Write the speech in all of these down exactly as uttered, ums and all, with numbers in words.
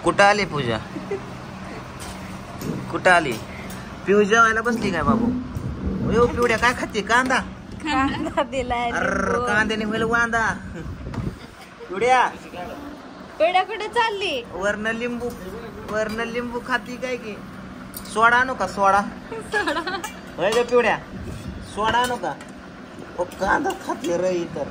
कुठं आली पूजा? कुठं आली? पिऊ जेवायला बसली काय बाबू? हो पिवड्या काय खाते? कांदा कांदा दिलाय. अरे कांद्याने होईल वांदा. पिवड्या पिवड्या कुठे चालली? वर्ण लिंबू वर्ण लिंबू खाती काय की? सोडा आणू का? सोडा होय ग पिवड्या, सोडा आणू का? ओ कांदा खाते रई तर.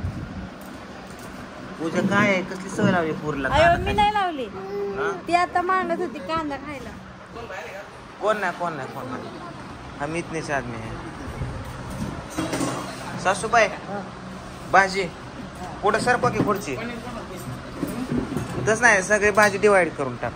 पूजा काय आहे, कसली सवय लावली पूरला? अयो मी नाही लावली, ती आता मागत होती कांदा खायला. कोण नाही कोण नाही कोण नाही, हम इतने से आदमी है. सासूबाई भाजी पुढं सरपा की पुढची? तस नाही, सगळी भाजी डिवाइड करून टाक.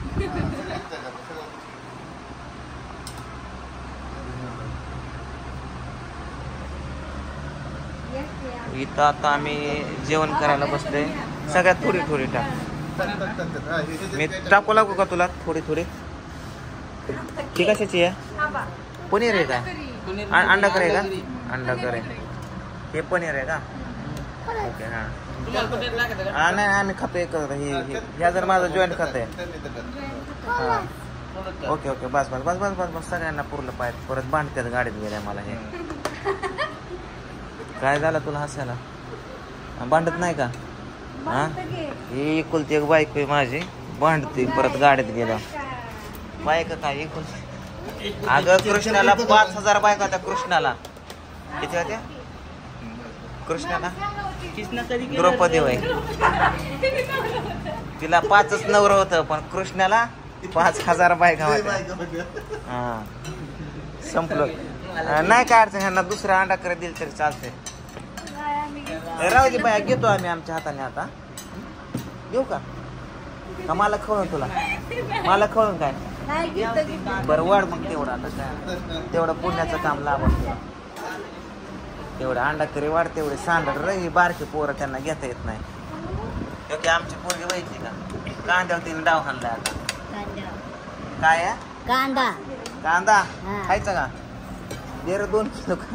इथं आता आम्ही जेवण करायला बसलोय. सगळ्यात थोडी थोडी टाक. मी टाकू लागू का तुला थोडी थोडी? ती कशाची आहे? पनीर आहे का? अंडा करे का? अंडा करे. हे पनीर आहे का? ओके हा हा नाही आम्ही खातोय. ह्या जर माझं जॉईंट खात आहे. हा ओके ओके बस बस बस बस बस बस सगळ्यांना पुरलं पाहिजे. परत बांधतात गाडीत गेल्या मला. हे काय झालं तुला हसायला? भांडत नाही का? हा ही एकुलती एक बायको आहे माझी, भांडते परत गाडीत गेल्या. बायका काय एकुलती? अगं कृष्णाला पाच हजार बायका होत्या. कृष्णाला किती होत्या? कृष्णाला द्रौपदी होय, तिला पाचच नवरं होतं, पण कृष्णाला पाच हजार बायका होत्या. हा संपलं. नाही काय अडचण, ह्यांना दुसरा अंडा करत दिल तरी चालतंय. राहू दे बाया, घेतो आम्ही आमच्या हाताने. आता घेऊ का? का मला खवळून? तुला मला खवळून काय? बरं वाढ मग तेवढं. आता काय तेवढं पुण्याचं काम लाभत. तेवढं अंडा करी वाढ, तेवढे सांडर रही बारके पोरं त्यांना घेता येत नाही. ओके आमची पोरगी व्हायची का? कांद्यावर तिने डाव हाणलाय आता. काय आहे? कांदा. कांदा खायचा का? दे रे दोन किलो का?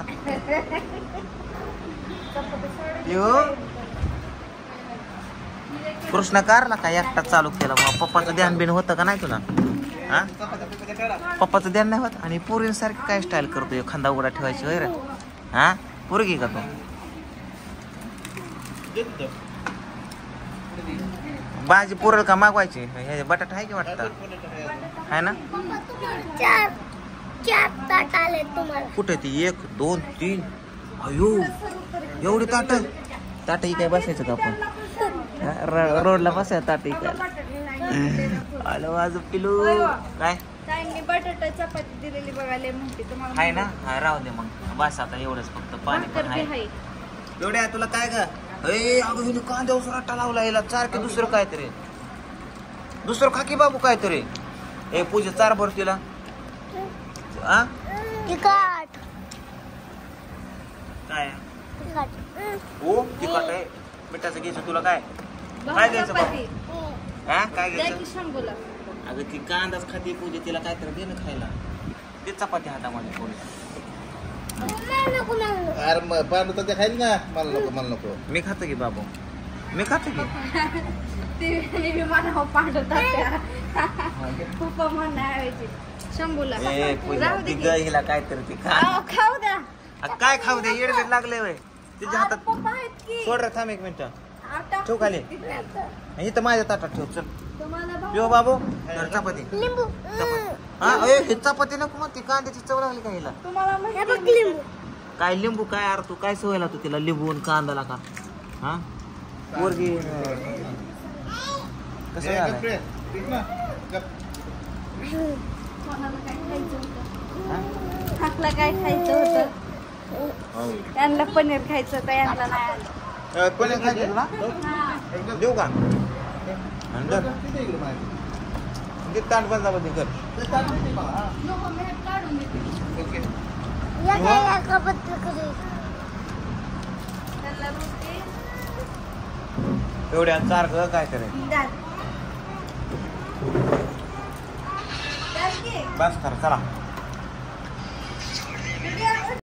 कृष्ण कारला का एकटा चालू केला? पप्पाचं ध्यान बिन होतं का नाही तुला? हा पप्पाचं ध्यान नाही होत. आणि पोरींसारखी काय स्टाईल करतोय? खांदा उघडा ठेवायची होय रे? हा पोरगी का तू? भाजी पुरल का मागवायची? हे बटाटा आहे की वाटतं? आहे ना? कुठे ती? एक दोन तीन अयो एवढी ताट. ताट ही काय बसायचं का आपण? रोडला बसायचं ताट ही काय? आलो आज पिलू काय बटाटा चपाती दिलेली बघायला म्हणते तुम्हाला. आहे ना? हा राहू दे मग बस आता एवढंच फक्त. पाणी पण आहे. एवढ्या तुला काय ग? ए अगं हिने कांद्यावर रट्टा लावला. याला चार की दुसरं काहीतरी दुसरं खाकी बाबू काहीतरी. ए पूजा चार भर तिला. आ तिखट काय? हो तिखट आहे. मिठाचं घ्यायचं तुला. काय काय घ्यायचं बाबू? हा काय घ्यायचं? अगं ती कांदाच खाते पूजा, तिला काय तर दे ना खायला. ते चपाती हातामध्ये थोडी. अरे पांडू तर खाईल ना. मला नको मला नको. मी खातो की बाबू, मी खातो की. हिला काय तर ती खाऊ द्या. काय खाऊ द्या? येड लागले वय तिच्या हातात. सोड रे थांब एक मिनिट. ठेव खाली. इथं माझ्या ताटात ठेव. चल पिओ बाबू चपाती. हा हे चपाती नको मग. ती कांद्याची चव लागली का हिला? काय लिंबू काय? अरे तू काय सवय लावतो तिला लिंबून कांदा का? हा पोरगी कसं झालं? काय खायचं होतं? यांना पनीर खायचं होतं, यांना नाही आलं. पनीर खायचं तुला? देऊ का? ताट बंदाबंदी कर. एवढ्या चार काय करे? बस कर चला.